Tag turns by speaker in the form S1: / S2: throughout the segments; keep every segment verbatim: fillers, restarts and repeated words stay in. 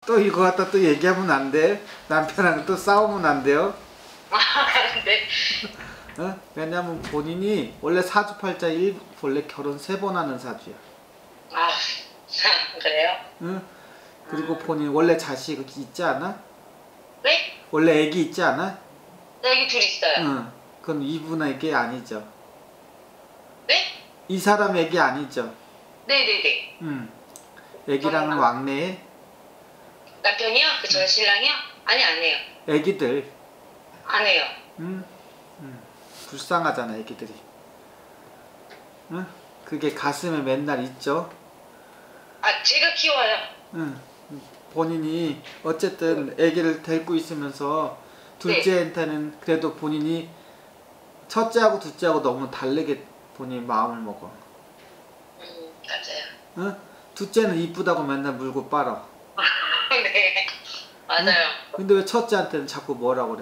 S1: 또 이거 갖다 또 얘기하면 안 돼. 남편하고 또 싸우면 안 돼요.
S2: 네.
S1: 어? 왜냐면 본인이 원래 사주팔자 일 원래 결혼 세 번 하는 사주야.
S2: 아, 그래요?
S1: 응? 그리고 음. 본인 원래 자식 있지 않아?
S2: 네?
S1: 원래 애기 있지 않아?
S2: 네, 애기 둘 있어요.
S1: 응. 그럼 이분에게 아니죠?
S2: 네?
S1: 이 사람 애기 아니죠?
S2: 네네네.
S1: 응. 애기랑은 왕래해?
S2: 남편이요? 그 전 신랑이요? 아니, 안 해요.
S1: 애기들.
S2: 안 해요.
S1: 응? 응. 불쌍하잖아 애기들이. 응? 그게 가슴에 맨날 있죠?
S2: 아, 제가 키워요.
S1: 응. 본인이 어쨌든 애기를 데리고 있으면서 둘째한테는 그래도 본인이 첫째하고 둘째하고 너무 다르게 본인이 마음을 먹어.
S2: 음, 맞아요.
S1: 응? 둘째는 이쁘다고 맨날 물고 빨아.
S2: 네, 맞아요.
S1: 응? 근데 왜 첫째한테는 자꾸 뭐라 그래?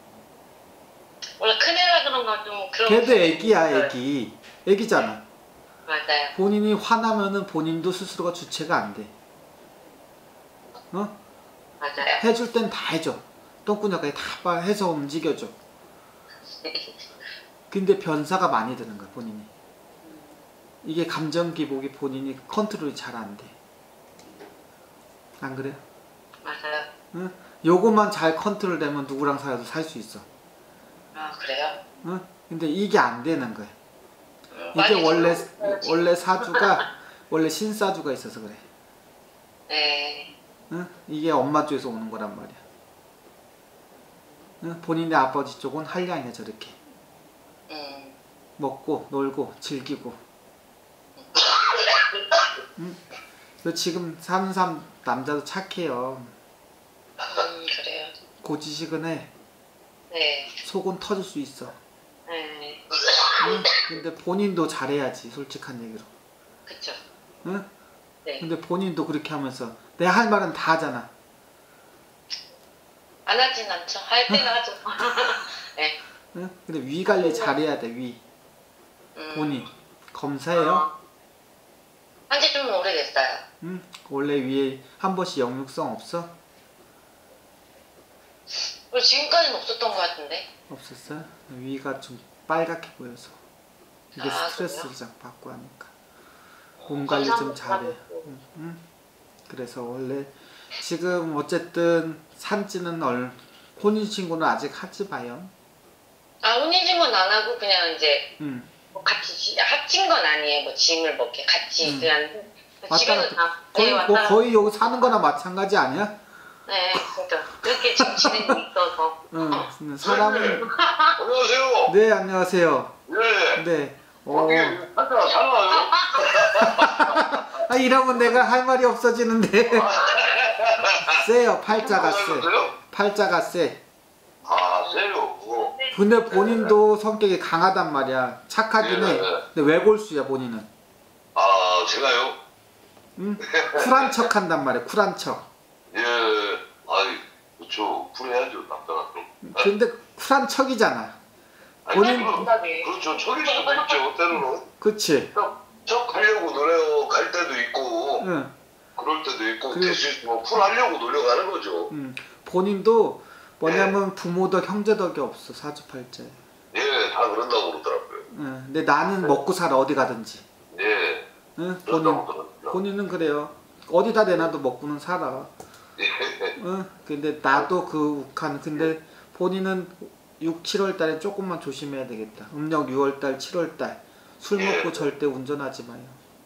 S2: 원래 큰애라 그런가 좀 그런.
S1: 걔도 애기야, 애기. 애기잖아.
S2: 맞아요.
S1: 본인이 화나면은 본인도 스스로가 주체가 안 돼. 어?
S2: 맞아요.
S1: 해줄 땐 다 해줘. 똥꾸녕까지 다 해서 움직여줘. 근데 변사가 많이 드는 거야, 본인이. 이게 감정 기복이 본인이 컨트롤이 잘 안 돼. 안 그래?
S2: 맞아요.
S1: 응? 요것만 잘 컨트롤 되면 누구랑 살아도 살 수 있어.
S2: 아, 그래요?
S1: 응? 근데 이게 안 되는 거야.
S2: 음,
S1: 이게 원래,
S2: 좋아야지.
S1: 원래 사주가, 원래 신사주가 있어서 그래.
S2: 네.
S1: 응? 이게 엄마 쪽에서 오는 거란 말이야. 응? 본인의 아버지 쪽은 한량이야, 저렇게.
S2: 음.
S1: 먹고, 놀고, 즐기고. 응? 너 지금 사는 사람, 남자도 착해요.
S2: 음, 그래요.
S1: 고지식은 해.
S2: 네.
S1: 속은 터질 수 있어.
S2: 네.
S1: 응? 근데 본인도 잘해야지, 솔직한 얘기로.
S2: 그쵸.
S1: 응?
S2: 네.
S1: 근데 본인도 그렇게 하면서 내 할 말은 다 하잖아.
S2: 안 하진 않죠. 할 때는 하죠. 네.
S1: 응? 근데 위 관리 잘해야 돼, 위.
S2: 음.
S1: 본인. 검사예요?
S2: 어. 한지 좀 오래됐어요.
S1: 응? 원래 위에 한 번씩 역류성 없어?
S2: 지금까지는 없었던 것 같은데.
S1: 없었어? 위가 좀 빨갛게 보여서. 이게
S2: 아,
S1: 스트레스를
S2: 그래요?
S1: 자꾸 받고 하니까. 몸 관리 좀 잘해.
S2: 감사합니다.
S1: 응? 응? 그래서 원래 지금 어쨌든 산지는 얼 혼인신고는 아직 하지 마요.
S2: 아, 혼인신고는 안 하고 그냥 이제
S1: 응.
S2: 뭐 같이 지- 합친 건 아니에요. 뭐 짐을 뭐 이렇게 같이
S1: 응.
S2: 그냥
S1: 왔다
S2: 집에서
S1: 갔다.
S2: 다
S1: 거의,
S2: 네,
S1: 뭐
S2: 왔다 갔다.
S1: 거의 여기 사는 거나 마찬가지 아니야?
S2: 네, 그러니까 그렇게 지금 지내고 있어서.
S1: 응. 사람은.
S3: 안녕하세요.
S1: 네, 안녕하세요.
S3: 예.
S1: 네. 어.
S3: 어떻게 한자가 잘 나와요?
S1: 아, 이러면 내가 할 말이 없어지는데. 세요, 팔자가 세. 팔자가 세.
S3: 아, 세요. 어.
S1: 근데 본인도 성격이 강하단 말이야. 착하긴 해.
S3: 예.
S1: 근데 외골수야, 본인은.
S3: 아, 제가요?
S1: 응? 쿨한 척 한단 말이야, 쿨한 척.
S3: 예. 아이, 그렇죠. 쿨해야죠, 남자가 좀.
S1: 근데 쿨한 척이잖아.
S3: 아니,
S1: 본인-
S3: 그럼, 그렇죠. 척일 수도 있죠, 때로는.
S1: 그치?
S3: 척, 척 하려고 노력할 때도 있고,
S1: 응.
S3: 그럴 때도 있고,
S1: 그리고-
S3: 대신 뭐 쿨하려고 노력하는 거죠.
S1: 응. 본인도 뭐냐면 부모덕, 형제덕이 없어, 사주팔자에.
S3: 예, 다 그런다고 그러더라고요.
S1: 응. 근데 나는 먹고 살아, 어디 가든지.
S3: 예.
S1: 응? 본인,
S3: 그런다고 그러더라고요.
S1: 본인은 그래요. 어디다 내놔도 먹고는 살아.
S3: 예.
S1: 응? 근데 나도 그 욱한, 근데 본인은 육, 칠월 달에 조금만 조심해야 되겠다. 음력 유월 달, 칠월 달. 술 먹고
S3: 예.
S1: 절대 운전하지 마요.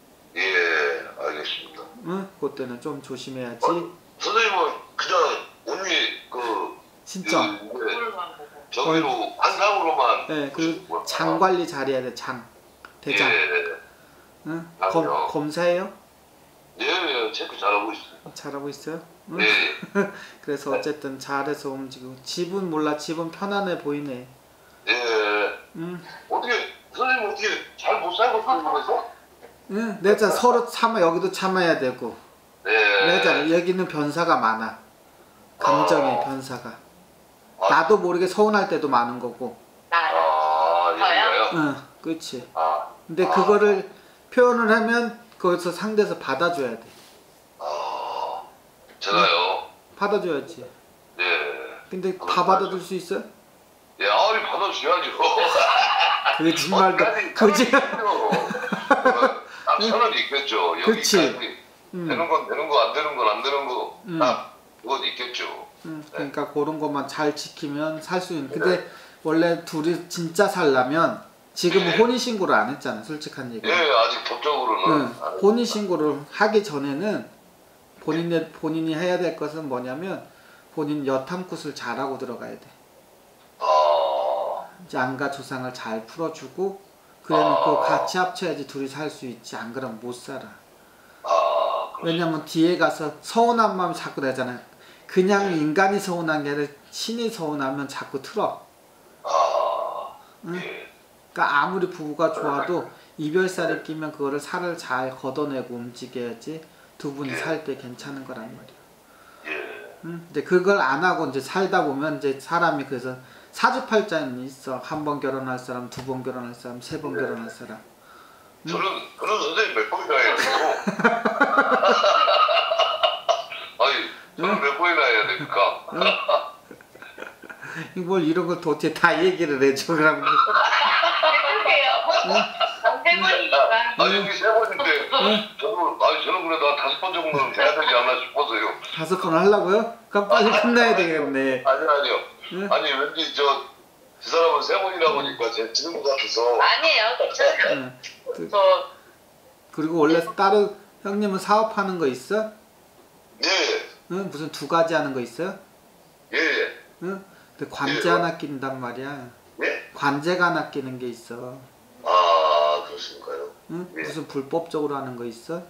S3: 예, 알겠습니다.
S1: 응? 그때는 좀 조심해야지.
S3: 어, 선생님은 그냥 운이 그
S1: 진짜.
S3: 그, 네, 저기로 환상으로만
S1: 네, 그
S3: 보시는구나.
S1: 장 관리 잘해야 돼, 장. 대장.
S3: 예,
S1: 응?
S3: 아,
S1: 검,
S3: 그래요?
S1: 검사해요?
S3: 예, 예, 체크 잘하고 있습니다.
S1: 잘하고 있어요? 응?
S3: 네.
S1: 그래서 어쨌든 잘해서 움직이고. 집은 몰라, 집은 편안해 보이네.
S3: 예.
S1: 응?
S3: 어떻게 선생님 어떻게 잘 못 살고 그러면서?
S1: 응? 내가 서로 참아, 여기도 참아야 되고.
S3: 네.
S1: 내가 여기는 변사가 많아. 감정의
S3: 어.
S1: 변사가.
S3: 아,
S1: 나도 모르게 서운할 때도 많은 거고.
S2: 나요.
S3: 아,
S2: 저요?
S3: 여기가요?
S1: 응, 그렇지.
S3: 아,
S1: 근데
S3: 아.
S1: 그거를 표현을 하면 거기서 상대에서 받아줘야 돼.
S3: 아, 제가요.
S1: 받아줘야지.
S3: 예.
S1: 근데 다 받아줄 수 있어?
S3: 예, 아이 받아줘야죠.
S1: 거짓말도
S3: 어디까지
S1: 거짓.
S3: 딱 선언이 있겠죠.
S1: 그치.
S3: 여기까지
S1: 음.
S3: 되는 건 되는 거, 안 되는 건 안 되는 거,
S1: 음.
S3: 딱 그건 있겠죠.
S1: 음, 그러니까 그런 것만 잘 지키면 살 수 있는. 근데 원래 둘이 진짜 살려면 지금은
S3: 네.
S1: 혼인 신고를 안 했잖아. 솔직한 얘기.
S3: 예, 아직 법적으로는
S1: 응,
S3: 안
S1: 혼인 신고를 하기 전에는 본인의 본인이 해야 될 것은 뭐냐면 본인 여탐굿을 잘하고 들어가야 돼.
S3: 아,
S1: 장가 조상을 잘 풀어주고 그래놓고
S3: 아.
S1: 같이 합쳐야지 둘이 살 수 있지. 안 그러면 못 살아.
S3: 아, 그렇-
S1: 왜냐면 뒤에 가서 서운한 마음이 자꾸 나잖아. 그냥 인간이 서운한 게 아니라 신이 서운하면 자꾸 틀어.
S3: 아,
S1: 응?
S3: 예,
S1: 그러니까 아무리 부부가 좋아도 이별살이 끼면 그거를 살을 잘 걷어내고 움직여야지 두 분이 살 때 괜찮은 거란 말이야.
S3: 예,
S1: 응? 이제 그걸 안 하고 이제 살다 보면 이제 사람이 그래서 사주팔자는 있어. 한 번 결혼할 사람, 두 번 결혼할 사람, 세 번 결혼할 사람.
S3: 저는 저는 선생님 몇 번이나 해야 되고, 아니 저는 몇 번이나 해야 됩니까?
S1: 뭘 이런 걸 도대체 다 얘기를 해줘. 그럼
S2: 해주세요. 세 번이니까.
S3: 아 여기 세 번인데 저도 아니 저는 그래도 한 다섯 번 정도는 돼야 되지 않나 싶어서요.
S1: 다섯 번 하려고요? 그럼 빨리 끝나야 되겠네.
S3: 아니 아니요.
S1: 응?
S3: 아니 왠지 저 그 사람은 세 번이나 보니까 제 지는 것 같아서.
S2: 아니에요. 괜찮아요.
S1: 응. 그,
S2: 저
S1: 그리고 원래 다른 형님은 사업하는 거 있어?
S3: 예,
S1: 응? 무슨 두 가지 하는 거 있어요?
S3: 예, 예.
S1: 응? 근데 관제
S3: 예.
S1: 하나 낀단 말이야.
S3: 예?
S1: 관제가 하나 끼는 게 있어.
S3: 아 그렇습니까요?
S1: 응?
S3: 예.
S1: 무슨 불법적으로 하는 거 있어?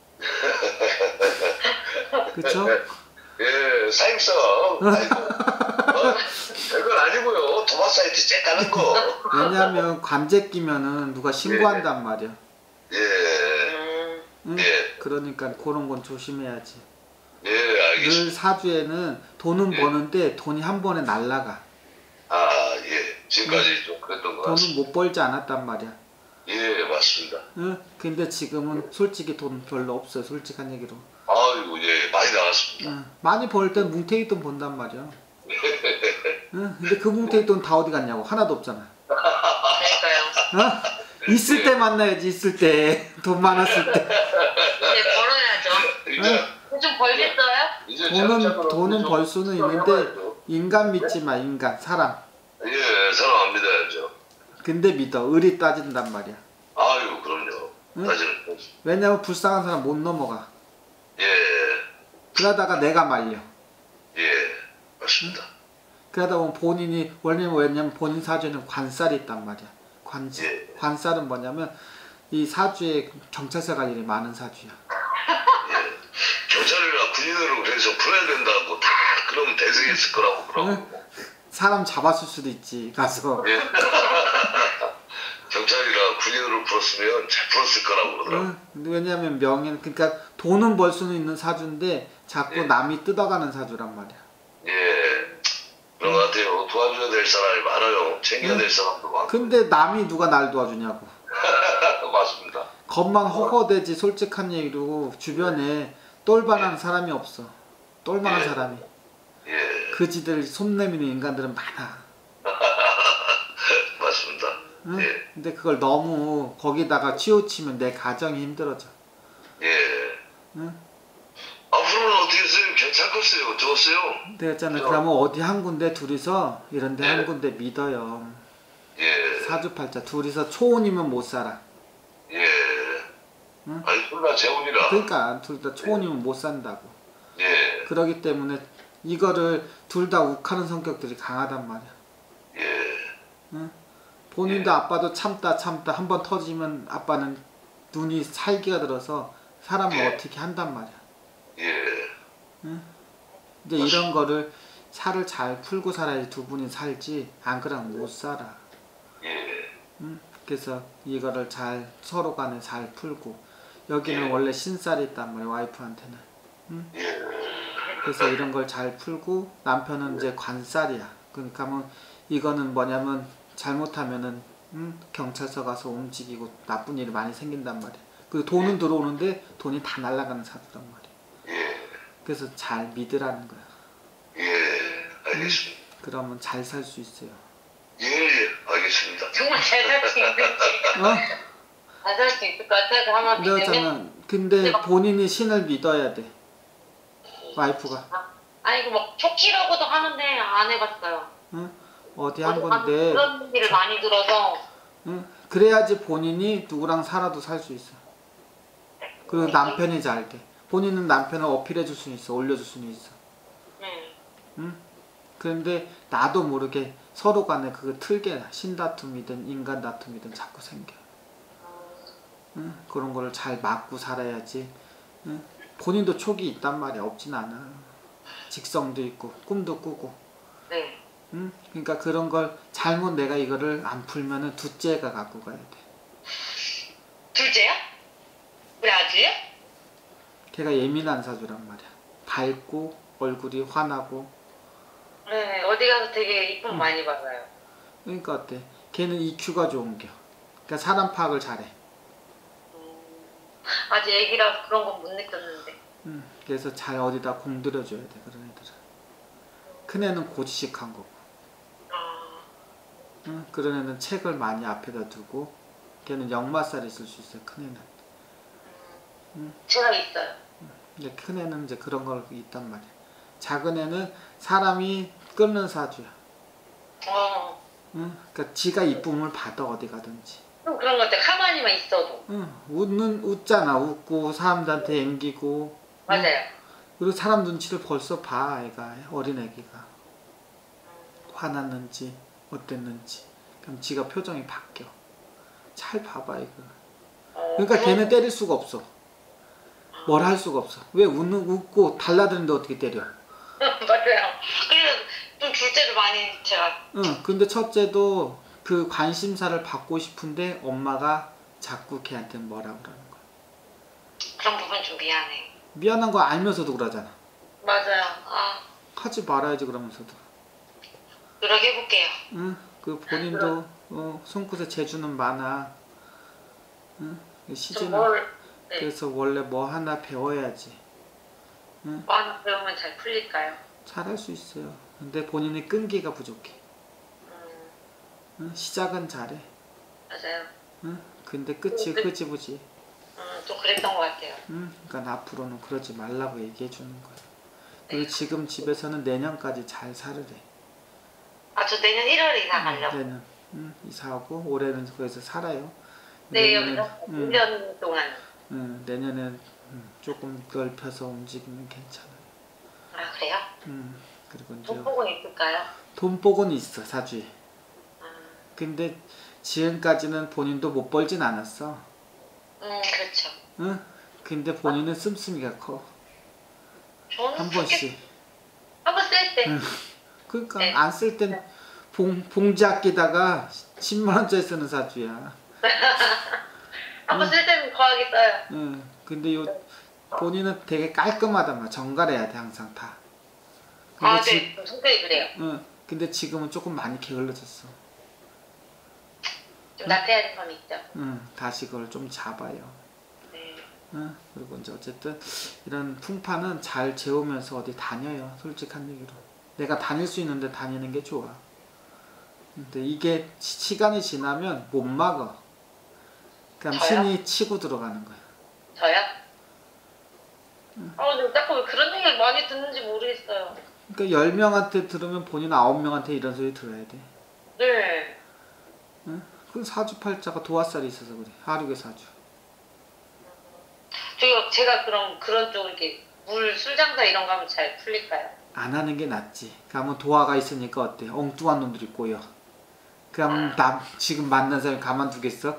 S1: 그쵸?
S3: 예, 사임성. 아이고. 어, 별건 아니고요. 도마 사이트 쬐까는 거.
S1: 왜냐면 관제 끼면은 누가 신고한단 말이야.
S3: 예,
S2: 음,
S1: 응?
S3: 예.
S1: 그러니까 그런 건 조심해야지.
S3: 예,
S1: 늘
S3: 알겠습니다.
S1: 사주에는 돈은
S3: 예.
S1: 버는데 돈이 한 번에 날라가.
S3: 아, 예. 지금까지 좀 그랬던 것
S1: 돈은
S3: 같습니다.
S1: 못 벌지 않았단 말이야.
S3: 예, 맞습니다.
S1: 응? 근데 지금은 솔직히 돈 별로 없어요. 솔직한 얘기로.
S3: 아이고, 예, 많이 나왔습니다.
S1: 응. 많이 벌 땐 뭉태기 돈 번단 말이야. 응? 근데 그 뭉태기 돈 다 어디 갔냐고. 하나도 없잖아.
S2: 그러니까요.
S1: 어? 있을 때 만나야지. 있을 때. 돈 많았을 때.
S2: 이제 벌어야죠.
S3: 이제,
S2: 좀 벌겠어요?
S3: 이제
S1: 돈은
S3: 차근차근
S1: 돈은
S3: 좀
S1: 벌 수는
S3: 시작해봐야죠.
S1: 있는데 인간 믿지 마. 인간 사람.
S3: 예, 사람 안 믿어야죠.
S1: 근데 믿어. 의리 따진단 말이야.
S3: 아유, 그럼요.
S1: 응?
S3: 따지는
S1: 왜냐면 불쌍한 사람 못 넘어가.
S3: 예,
S1: 그러다가 내가 말려.
S3: 예, 맞습니다.
S1: 그러다 보면 본인이 원래는 왜냐면 본인 사주에는 관살이 있단 말이야. 관
S3: 예.
S1: 관살은 뭐냐면 이 사주에 경찰서 갈 일이 많은 사주야.
S3: 예. 경찰이나 군인으로 그래서 풀어야 된다고 다 그러면 대승했을 거라고 그러고.
S1: 응? 사람 잡았을 수도 있지. 가서.
S3: 예. 경찰이나 군인으로 풀었으면 잘 풀었을 거라고 그러더라고.
S1: 응? 근데 왜냐면 명예는 그러니까 돈은 벌 수는 있는 사주인데 자꾸
S3: 예.
S1: 남이 뜯어가는 사주란 말이야.
S3: 예. 그런 것 같아요. 도와줘야 될 사람이 많아요. 챙겨야
S1: 응.
S3: 될 사람도 많고.
S1: 근데 남이 누가 날 도와주냐고.
S3: 맞습니다.
S1: 겉만 허허대지 솔직한 얘기로 주변에 똘반한 사람이 없어. 똘만한
S3: 예.
S1: 사람이.
S3: 예.
S1: 그지들 손 내미는 인간들은 많아.
S3: 맞습니다.
S1: 응?
S3: 예.
S1: 근데 그걸 너무 거기다가 치우치면 내 가정이 힘들어져.
S3: 예.
S1: 응?
S3: 앞으로는 어떻게 했어요? 괜찮겠어요? 좋았어요?
S1: 내가 했잖아.
S3: 저-
S1: 그러면 어디 한 군데 둘이서 이런데
S3: 예.
S1: 한 군데 믿어요.
S3: 예.
S1: 사주팔자 둘이서 초혼이면 못 살아.
S3: 예.
S1: 응?
S3: 아니, 둘다 재혼이라.
S1: 그러니까 둘 다 초혼이면 못 산다고.
S3: 예.
S1: 그러기 때문에 이거를 둘 다 욱하는 성격들이 강하단 말이야.
S3: 예.
S1: 응? 본인도
S3: 예.
S1: 아빠도 참다 참다 한 번 터지면 아빠는 눈이 살기가 들어서 사람을
S3: 예.
S1: 어떻게 한단 말이야.
S3: 예.
S1: 이제 이런 거를 살을 잘 풀고 살아야지 두 분이 살지 안 그러면 못 살아.
S3: 예.
S1: 응? 그래서 이거를 잘 서로 간에 잘 풀고 여기는
S3: 예.
S1: 원래 신살이 있단 말이야 와이프한테는.
S3: 예.
S1: 그래서 이런 걸 잘 풀고 남편은 이제 관살이야. 그러니까 뭐 이거는 뭐냐면 잘못하면은 응? 경찰서 가서 움직이고 나쁜 일이 많이 생긴단 말이야. 그 돈은
S3: 예.
S1: 들어오는데 돈이 다 날아가는 사주란 말이야.
S3: 예.
S1: 그래서 잘 믿으라는 거야.
S3: 알겠습니다.
S1: 그러면 잘 살 수 있어요.
S3: 예, 예, 알겠습니다.
S2: 정말 잘 살 수 있는지.
S1: 어?
S2: 잘 살 수 있을 것 같아서 한번 믿으면.
S1: 그러잖아. 근데 본인이 신을 믿어야 돼. 와이프가.
S2: 아, 아니 그 막 촉키라고도 하는데 안 해봤어요.
S1: 응? 어디 한
S2: 어디 가서
S1: 건데.
S2: 그런 얘기를 많이 들어서.
S1: 응? 그래야지 본인이 누구랑 살아도 살 수 있어. 그리고 남편이 잘 돼. 본인은 남편을 어필해 줄 수는 있어. 올려줄 수는 있어.
S2: 네.
S1: 응? 그런데 나도 모르게 서로 간에 그 틀게 신다툼이든 인간 다툼이든 자꾸 생겨. 응? 그런 거를 잘 막고 살아야지. 응? 본인도 촉이 있단 말이야. 없진 않아. 직성도 있고 꿈도 꾸고.
S2: 네.
S1: 응? 그러니까 그런 걸 잘못 내가 이거를 안 풀면은 둘째가 갖고 가야 돼.
S2: 둘째요? 우리 아들요?
S1: 걔가 예민한 사주란 말이야. 밝고 얼굴이 환하고.
S2: 네. 어디 가서 되게 이쁨
S1: 응.
S2: 많이 받아요.
S1: 그러니까 어때? 걔는 이큐가 좋은겨. 그러니까 사람 파악을 잘해.
S2: 음, 아직 애기라서 그런 건 못 느꼈는데.
S1: 응. 그래서 잘 어디다 공들여줘야 돼 그런 애들은. 큰 애는 고지식한 거고.
S2: 아,
S1: 응? 그런 애는 책을 많이 앞에다 두고. 걔는 역마살이 있을 수 있어요. 큰 애는.
S2: 음, 제가 있어요.
S1: 근데 큰 애는 이제 그런 걸 있단 말이야. 작은 애는 사람이 끊는 사주야.
S2: 어,
S1: 응? 그러니까 지가 이쁨을 받아 어디 가든지.
S2: 좀 그런 것 같아. 가만히만 있어도.
S1: 응. 웃는 웃잖아. 웃고 사람들한테 앵기고. 응?
S2: 맞아요.
S1: 그리고 사람 눈치를 벌써 봐. 애가 어린 애기가 화났는지 어땠는지. 그럼 지가 표정이 바뀌어. 잘 봐봐 이거.
S2: 어,
S1: 그러니까
S2: 그런-
S1: 걔는 때릴 수가 없어. 뭘 할 수가 없어. 왜 웃는 웃고 달라드는데 어떻게 때려?
S2: 맞아요. 그래서 좀 둘째를 많이 제가.
S1: 응. 근데 첫째도 그 관심사를 받고 싶은데 엄마가 자꾸 걔한테 뭐라 그러는 거야.
S2: 그런 부분 좀 미안해.
S1: 미안한 거 알면서도 그러잖아.
S2: 맞아요. 아,
S1: 하지 말아야지 그러면서도.
S2: 노력해볼게요.
S1: 응? 그 본인도 어, 손끝에 재주는 많아. 응?
S2: 좀
S1: 시즌은
S2: 뭘, 네.
S1: 그래서 원래 뭐 하나 배워야지. 응?
S2: 뭐 하나 배우면 잘 풀릴까요?
S1: 잘할 수 있어요. 근데 본인의 끈기가 부족해.
S2: 음,
S1: 응? 시작은 잘해.
S2: 맞아요.
S1: 응? 근데 끝이
S2: 네.
S1: 흐지부지.
S2: 음, 좀 그랬던 것 같아요.
S1: 응? 그러니까 앞으로는 그러지 말라고 얘기해 주는 거야.
S2: 네.
S1: 그리고 지금 집에서는 내년까지 잘 살으래.
S2: 아, 저 내년 일월에 이사
S1: 응,
S2: 가려고.
S1: 내년 응, 이사하고 올해는 거기서 살아요.
S2: 네,
S1: 내년에는,
S2: 여기서
S1: 응,
S2: 일 년 동안.
S1: 응, 내년엔 응, 조금 넓혀서 움직이면 괜찮아.
S2: 아, 그래요?
S1: 음, 그리고 이제
S2: 돈복은 있을까요?
S1: 돈복은 있어 사주에.
S2: 아,
S1: 근데 지금까지는 본인도 못 벌진 않았어.
S2: 음, 그렇죠.
S1: 응? 근데 본인은 씀씀이가 커.
S2: 저는
S1: 한
S2: 그렇게
S1: 번씩.
S2: 한번 쓸 때.
S1: 응. 그러니까
S2: 네.
S1: 안 쓸 땐 봉, 봉지 아끼다가 십만 원짜리 쓰는 사주야.
S2: 한번 쓸 때는 거하게 써요.
S1: 응. 근데 요 본인은 되게 깔끔하단 말이야. 정갈해야 돼 항상 다. 근데
S2: 아,
S1: 지,
S2: 네. 좀 성격이 그래요.
S1: 응. 근데 지금은 조금 많이 게을러졌어.
S2: 좀 나태해야 될 감이 있죠.
S1: 응. 다시 그걸 좀 잡아요.
S2: 네.
S1: 응? 그리고 이제 어쨌든 이런 풍파는 잘 재우면서 어디 다녀요. 솔직한 얘기로. 내가 다닐 수 있는데 다니는 게 좋아. 근데 이게 시- 시간이 지나면 못 막아. 그럼
S2: 저요?
S1: 신이 치고 들어가는 거야.
S2: 저요? 아, 근데 자꾸 왜 그런 얘기를 많이 듣는지 모르겠어요.
S1: 그러니까 열 명한테 들으면 본인 아홉 명한테 이런 소리 들어야 돼.
S2: 네.
S1: 응? 그 사주팔자가 도화살이 있어서 그래. 하루의 사주.
S2: 저기 제가 그럼 그런 쪽 이렇게 물 술장사 이런 거 하면 잘 풀릴까요?
S1: 안 하는 게 낫지. 그러면 도화가 있으니까 어때? 엉뚱한 놈들이 꼬여. 그럼 남 지금 만난 사람이 가만두겠어?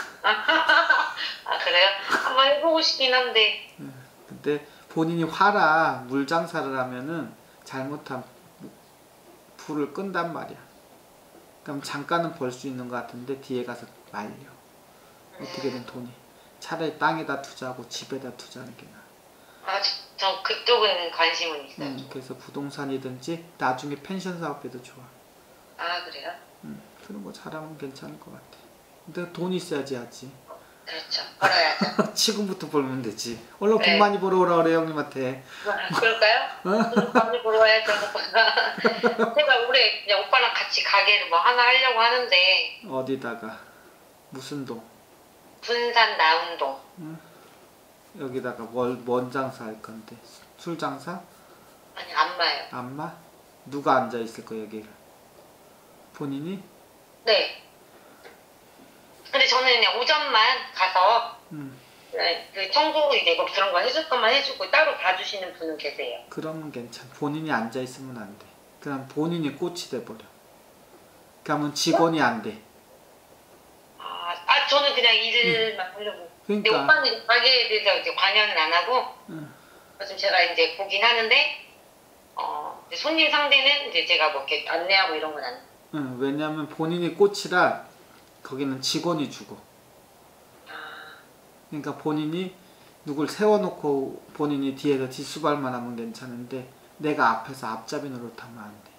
S2: 아, 그래요? 한번 해보고 싶긴 한데.
S1: 근데 본인이 화라 물장사를 하면은 잘못하면 불을 끈단 말이야. 그럼 잠깐은 벌 수 있는 것 같은데 뒤에 가서 말려. 어떻게든 돈이. 차라리 땅에다 투자하고 집에다 투자하는 게 나아.
S2: 아, 저, 저 그쪽은 관심은 있어요.
S1: 음, 그래서 부동산이든지 나중에 펜션 사업해도 좋아.
S2: 아, 그래요?
S1: 음, 그런 거 잘하면 괜찮을 것 같아. 근데 돈 있어야지 하지.
S2: 그렇죠. 벌어야죠.
S1: 지금부터 벌면 되지. 얼른
S2: 네.
S1: 돈 많이 벌어오라 그래 형님한테.
S2: 그럴까요? 돈 많이 벌어야죠, 오빠가. 제가 올해 그냥 오빠랑 같이 가게를 뭐 하나 하려고 하는데
S1: 어디다가 무슨 동?
S2: 군산 나운동.
S1: 여기다가 뭘, 뭔 장사 할 건데? 술 장사?
S2: 아니 안마요.
S1: 안마? 누가 앉아 있을 거야 여기를? 본인이?
S2: 네. 근데 저는 그냥 오전만 가서
S1: 음.
S2: 네, 그 청소 이제 뭐 그런 거 해줄 것만 해주고 따로 봐주시는 분은 계세요.
S1: 그러면 괜찮아. 본인이 앉아 있으면 안 돼. 그냥 본인이 꽃이 돼 버려. 그러면 직원이 안 돼.
S2: 아, 아 저는 그냥 일만 하려고. 근데
S1: 그러니까.
S2: 오빠는 가게에 대해서 이제 관여는 안 하고
S1: 응.
S2: 요즘 제가 이제 보긴 하는데 어 이제 손님 상대는 이제 제가 뭐 이렇게 안내하고 이런 건 안.
S1: 응, 왜냐면 본인이 꽃이라 거기는 직원이 주고.
S2: 아,
S1: 그러니까 본인이 누굴 세워놓고 본인이 뒤에서 뒷수발만 하면 괜찮은데 내가 앞에서 앞잡이 노릇하면 안 돼.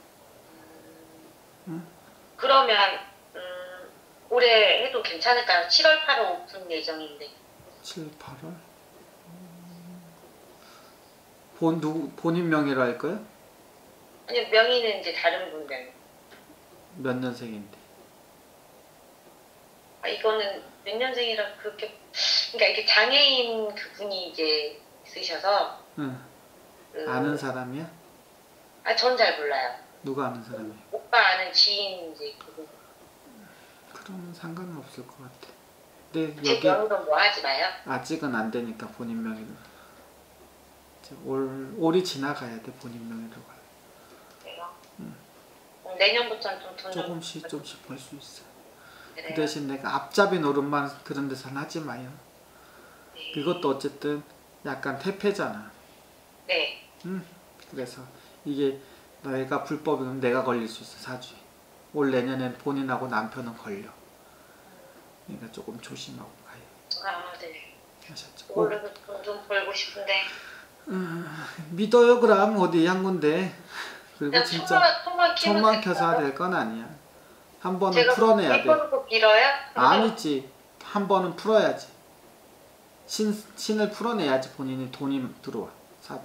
S1: 응?
S2: 그러면 음, 올해 해도 괜찮을까요? 칠월, 팔월 오픈 예정인데.
S1: 칠, 팔월? 본, 누구, 본인 명의로 할 거야?
S2: 아니 명의는 이제 다른 분 명.
S1: 몇 년생인데?
S2: 아 이거는 몇 년생이라 그렇게 그러니까 이게 장애인 그분이 이제 있으셔서
S1: 응.
S2: 그,
S1: 아는 사람이야?
S2: 아 전 잘 몰라요.
S1: 누가 아는 사람이야?
S2: 오빠 아는 지인 이제 그분.
S1: 그러면 상관은 없을 것 같아. 근데
S2: 제
S1: 여기
S2: 명의로 뭐 하지 마요.
S1: 아직은 안 되니까 본인 명의로. 이제 올, 올이 지나가야 돼 본인 명의로 가.
S2: 그래요? 음, 내년부터는 좀 돈 좀.
S1: 조금씩 조금씩 벌 수 있어.
S2: 그래요?
S1: 그 대신 내가 앞잡이 노릇만 그런 데서는 하지 마요.
S2: 네.
S1: 그것도 어쨌든 약간 태폐잖아.
S2: 네.
S1: 응? 그래서 이게 내가 불법이면 내가 걸릴 수 있어 사주에. 올 내년엔 본인하고 남편은 걸려. 그러니까 조금 조심하고 가요.
S2: 아 네.
S1: 아셨죠? 꼭
S2: 올해도 돈 좀 벌고 싶은데.
S1: 믿어요 그럼 어디 한 군데. 그리고
S2: 그냥
S1: 진짜
S2: 총만 총만 키우면
S1: 총만 켜서
S2: 될까요?
S1: 될 건 아니야. 한 번은
S2: 제가
S1: 풀어내야 돼.
S2: 돈 빌어요?
S1: 아니지. 한 번은 풀어야지. 신, 신을 풀어내야지 본인이 돈이 들어와. 사주.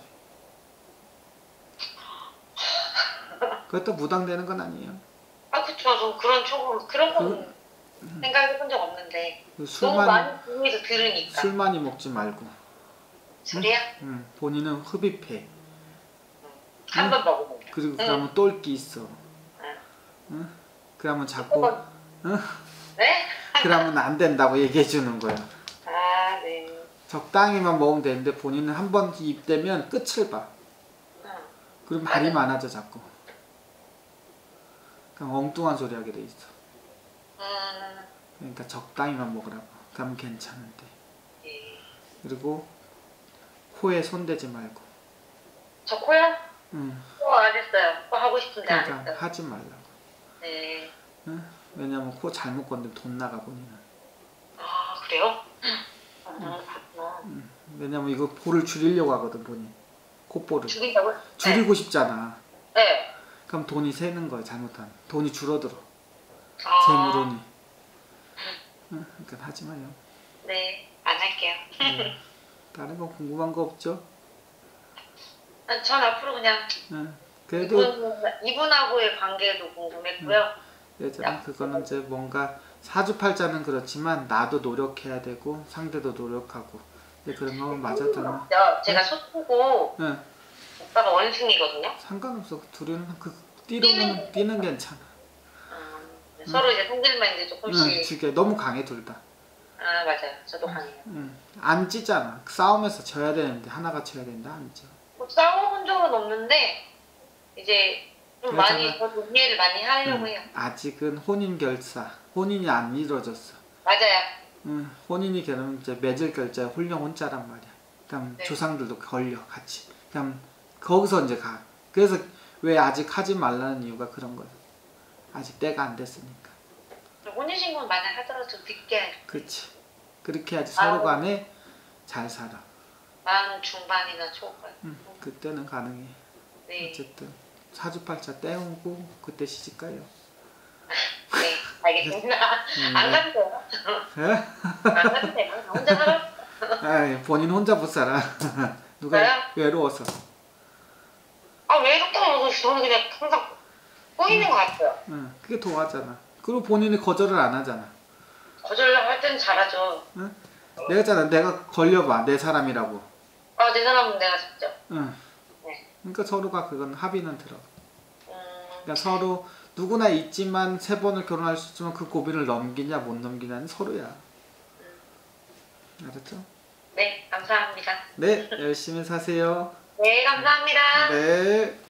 S1: 그것도 무당되는 건 아니에요.
S2: 아 그쵸. 저 그런 조금 그런 건 생각해본 적 없는데
S1: 그
S2: 너무
S1: 술만,
S2: 많이 궁에서 들으니까.
S1: 술 많이 먹지 말고.
S2: 술이야?
S1: 응, 본인은 흡입해.
S2: 한 번 먹으면.
S1: 그리고
S2: 응.
S1: 그러면 똘끼 있어.
S2: 응.
S1: 응? 그러면 자꾸, 응?
S2: 네?
S1: 그러면 안 된다고 얘기해 주는 거야.
S2: 아 네.
S1: 적당히만 먹으면 되는데 본인은 한 번 입대면 끝을 봐.
S2: 응.
S1: 그럼 말이 많아져 자꾸. 그냥 엉뚱한 소리 하게 돼 있어.
S2: 음.
S1: 그러니까 적당히만 먹으라고. 그러면 괜찮은데.
S2: 예.
S1: 그리고 코에 손대지 말고.
S2: 저 코요?
S1: 응.
S2: 코 안 했어요. 코 하고 싶은데 안
S1: 그러니까
S2: 했어요.
S1: 하지 말라고.
S2: 네.
S1: 응? 왜냐면 코 잘못 건드면 돈 나가 본인은.
S2: 아 그래요? 아 그렇구나.
S1: 응. 왜냐면 이거 볼을 줄이려고 하거든 본인. 콧볼을.
S2: 죽인다고요?
S1: 줄이고 싶잖아.
S2: 네.
S1: 그럼 돈이 새는 거야 잘못하면. 돈이 줄어들어.
S2: 아,
S1: 재물운이. 응? 그러니까 하지 마요.
S2: 네. 안 할게요.
S1: 네. 다른 거 궁금한 거 없죠?
S2: 아, 전 앞으로 그냥
S1: 응. 그래도
S2: 이분, 이분하고의 관계도 궁금했고요.
S1: 예전에 그거는 이제 뭔가 사주팔자는 그렇지만 나도 노력해야 되고 상대도 노력하고 이제 그런 거 맞았잖아.
S2: 저, 제가 소수고
S1: 응.
S2: 오빠가 원숭이거든요.
S1: 상관없어. 둘이는 그 띠로는 띠는 괜찮아.
S2: 음, 서로 이제 성질만 이제
S1: 응.
S2: 조금씩.
S1: 지게 너무 강해 둘 다.
S2: 아 맞아요. 저도 강해요.
S1: 응. 안 찌잖아. 싸움에서 져야 되는데 하나가 져야 되는데 안 져.
S2: 뭐 싸워본 적은 없는데 이제 좀
S1: 그러잖아.
S2: 많이 저도 이해를 많이 하려고
S1: 응.
S2: 해요.
S1: 아직은 혼인 결사. 혼인이 안 이루어졌어.
S2: 맞아요.
S1: 응. 혼인이 되면 이제 맺을 결자에 홀령 혼자란 말이야. 그럼
S2: 네.
S1: 조상들도 걸려 같이. 그럼 거기서 이제 가. 그래서 왜 아직 하지 말라는 이유가 그런 거야. 아직 때가 안 됐으니까.
S2: 혼인신고는 만약 하더라도 좀 늦게 해요.
S1: 그렇지. 그렇게 해야지 서로
S2: 아우.
S1: 간에 잘 살아.
S2: 마흔 중반이나 초반.
S1: 응. 그때는 가능해.
S2: 네.
S1: 어쨌든 사주팔자 떼우고 그때 시집가요.
S2: 네. 알겠습니다.
S1: 음,
S2: 안 가도 돼요.
S1: 예?
S2: 안 가도 돼요. 나 혼자 살아.
S1: 아이, 본인 혼자 못 살아. 누가
S2: 저요?
S1: 외로워서.
S2: 아, 외롭다고 저는 그냥 항상 꼬이는 것 같아요.
S1: 응, 그게 도와잖아. 그리고 본인이 거절을 안 하잖아.
S2: 거절할 때는 잘하죠.
S1: 응? 내가 있잖아. 내가 걸려봐. 내 사람이라고.
S2: 아, 내 사람은 내가 직접.
S1: 응.
S2: 네.
S1: 그러니까 서로가 그건 합의는 들어.
S2: 음,
S1: 그러니까 서로 누구나 있지만 세 번을 결혼할 수 있지만 그 고비를 넘기냐 못 넘기냐는 서로야. 알았죠?
S2: 네, 감사합니다.
S1: 네, 열심히 사세요.
S2: 네, 감사합니다.
S1: 네.